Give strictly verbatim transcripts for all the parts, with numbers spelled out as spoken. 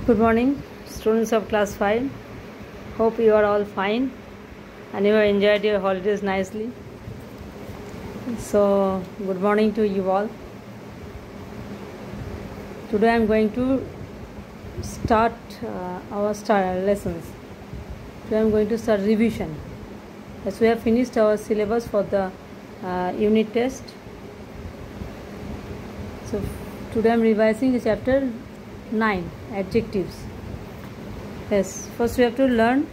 Good morning, students of class five. Hope you are all fine and you have enjoyed your holidays nicely. So, good morning to you all. Today I am going to start uh, our start lessons. Today I am going to start revision. As we have finished our syllabus for the uh, unit test. So, today I am revising the chapter nine, adjectives. Yes, first we have to learn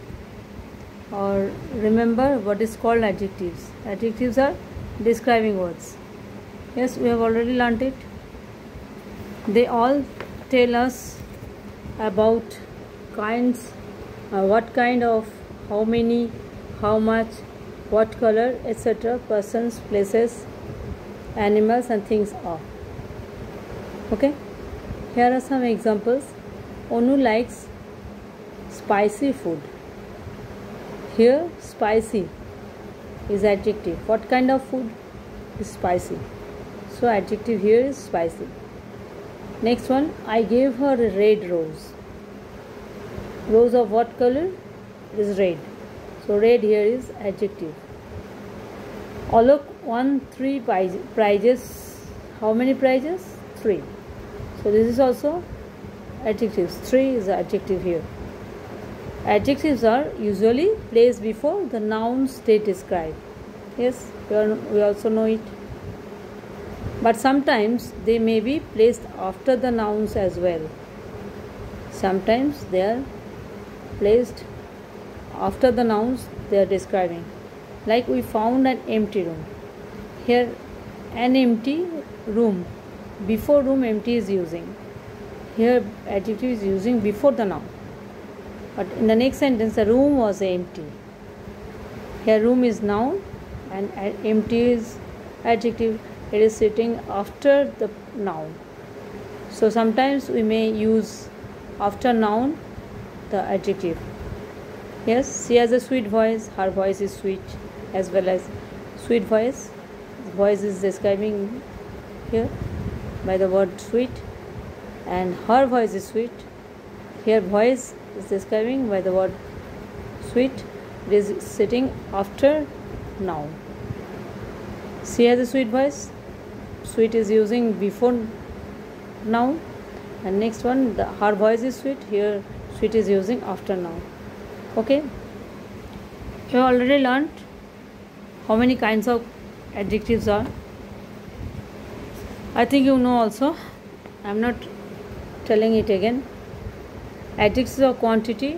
or remember what is called adjectives. Adjectives are describing words. Yes, we have already learnt it. They all tell us about kinds, uh, what kind of, how many, how much, what color, et cetera. Persons, places, animals and things are. Okay. Here are some examples. Onu likes spicy food. Here, spicy is adjective. What kind of food is spicy? So, adjective here is spicy. Next one, I gave her a red rose. Rose of what color? It is red. So, red here is adjective. Alok won three prizes. How many prizes? Three. So this is also adjectives. Three is the adjective here. Adjectives are usually placed before the nouns they describe. Yes, we, are, we also know it. But sometimes they may be placed after the nouns as well. Sometimes they are placed after the nouns they are describing. Like we found an empty room. Here, an empty room. Before room empty is using. Here adjective is using before the noun. But in the next sentence the room was empty. Here room is noun and empty is adjective. It is sitting after the noun. So sometimes we may use after noun the adjective. Yes, she has a sweet voice. Her voice is sweet as well as sweet voice. Voice is describing here by the word sweet, and her voice is sweet. Here voice is describing by the word sweet. It is sitting after noun. She has a sweet voice. Sweet is using before noun. And next one, the, her voice is sweet. Here sweet is using after noun. Okay. You have already learnt how many kinds of adjectives are. I think you know also. I am not telling it again. Adjectives of quantity,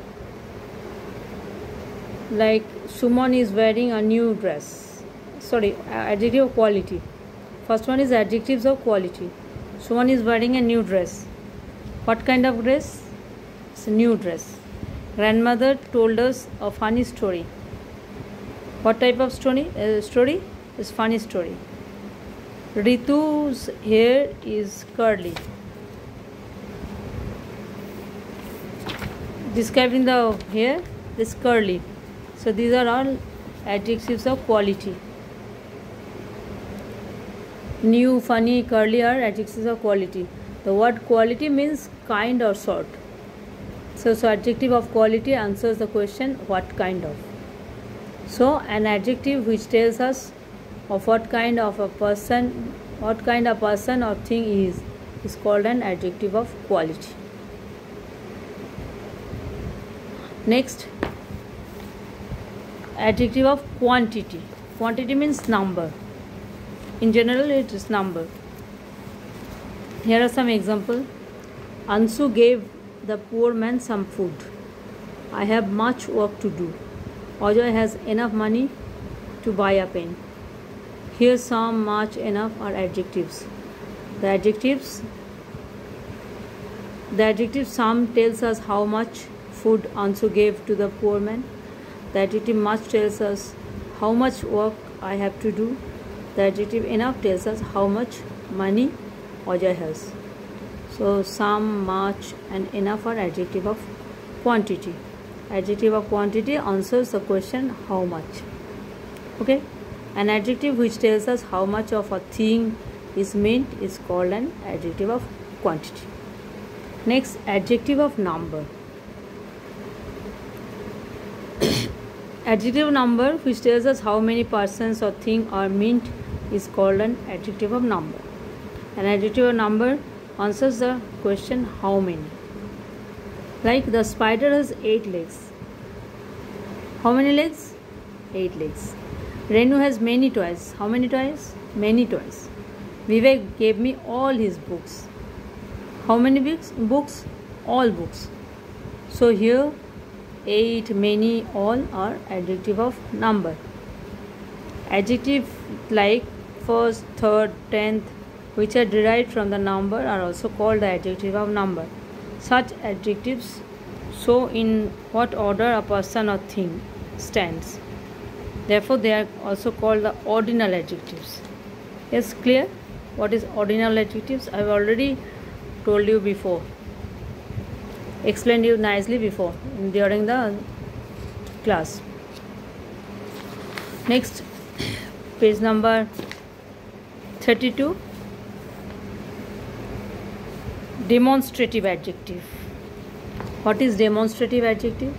like Suman is wearing a new dress. Sorry, adjective of quality. First one is adjectives of quality. Suman is wearing a new dress. What kind of dress? It's a new dress. Grandmother told us a funny story. What type of story? Uh, story is funny story. Ritu's hair is curly. Describing the hair is curly. So these are all adjectives of quality. New, funny, curly are adjectives of quality. The word quality means kind or sort. So, so adjective of quality answers the question what kind of. So an adjective which tells us of what kind of a person, what kind of person or thing is, is called an adjective of quality. Next, adjective of quantity. Quantity means number. In general, it is number. Here are some examples. Ansu gave the poor man some food. I have much work to do. Ajoy has enough money to buy a pen. Here some, much, enough are adjectives. The adjectives The adjective some tells us how much food Ansu gave to the poor man. The adjective much tells us how much work I have to do. The adjective enough tells us how much money Ajoy has. So some, much and enough are adjective of quantity. Adjective of quantity answers the question how much. Okay. An adjective which tells us how much of a thing is meant is called an adjective of quantity. Next, adjective of number. Adjective number which tells us how many persons or thing are meant is called an adjective of number. An adjective of number answers the question how many. Like the spider has eight legs. How many legs? Eight legs. Renu has many toys. How many toys? Many toys. Vivek gave me all his books. How many books? Books? All books. So here eight, many, all are adjective of number. Adjective like first, third, tenth, which are derived from the number, are also called the adjective of number. Such adjectives show in what order a person or thing stands. Therefore, they are also called the ordinal adjectives. Yes, clear? What is ordinal adjectives? I have already told you before. Explained you nicely before during the class. Next, page number thirty-two. Demonstrative adjective. What is demonstrative adjective?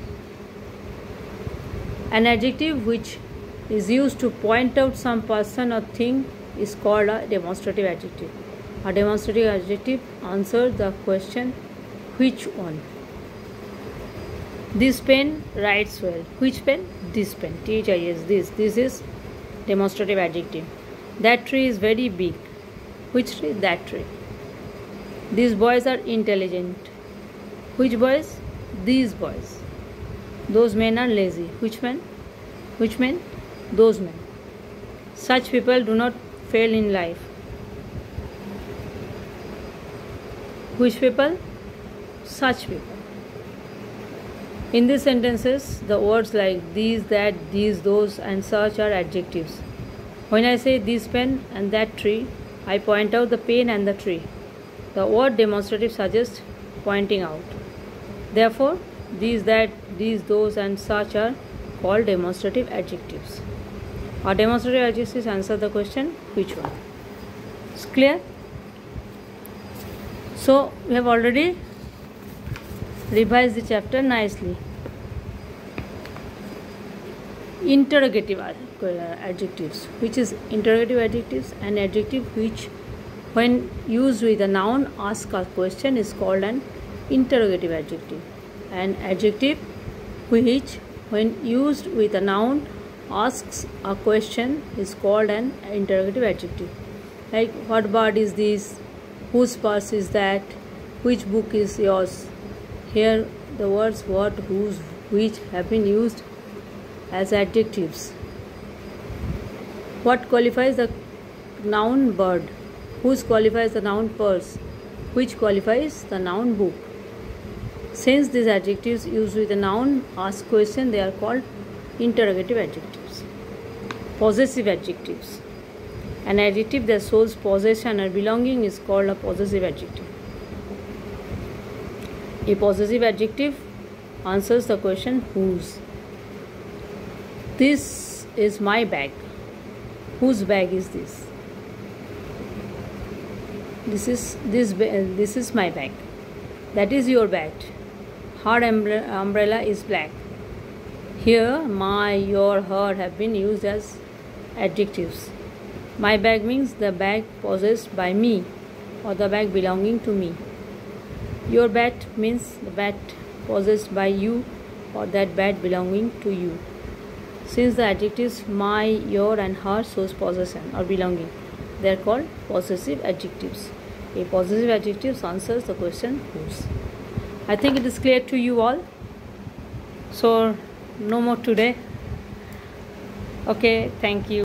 An adjective which is used to point out some person or thing is called a demonstrative adjective. A demonstrative adjective answers the question which one. This pen writes well. Which pen? This pen. T H I S. This. This is demonstrative adjective. That tree is very big. Which tree? That tree. These boys are intelligent. Which boys? These boys. Those men are lazy. Which men? Which men? Those men. Such people do not fail in life. Which people? Such people. In these sentences, the words like these, that, these, those and such are adjectives. When I say this pen and that tree, I point out the pen and the tree. The word demonstrative suggests pointing out. Therefore, these, that, these, those and such are called demonstrative adjectives. Our demonstrative adjectives answer the question which one. It's clear? So, we have already revised the chapter nicely. Interrogative adjectives. Which is interrogative adjectives? An adjective which, when used with a noun, asks a question is called an interrogative adjective. An adjective which, when used with a noun, asks a question is called an interrogative adjective. Like, what bird is this? Whose purse is that? Which book is yours? Here the words what, whose, which have been used as adjectives. What qualifies the noun bird? Whose qualifies the noun purse? Which qualifies the noun book? Since these adjectives used with a noun ask question, they are called interrogative adjectives. Possessive adjectives. An adjective that shows possession or belonging is called a possessive adjective. A possessive adjective answers the question whose. This is my bag. Whose bag is this? This is this this is my bag. That is your bag. Her umbrella is black. Here, my, your, her have been used as adjectives. My bag means the bag possessed by me or the bag belonging to me. Your bat means the bat possessed by you or that bat belonging to you. Since the adjectives my, your and her shows possession or belonging, they are called possessive adjectives. A possessive adjective answers the question whose. I think it is clear to you all. So no more today. Okay, thank you.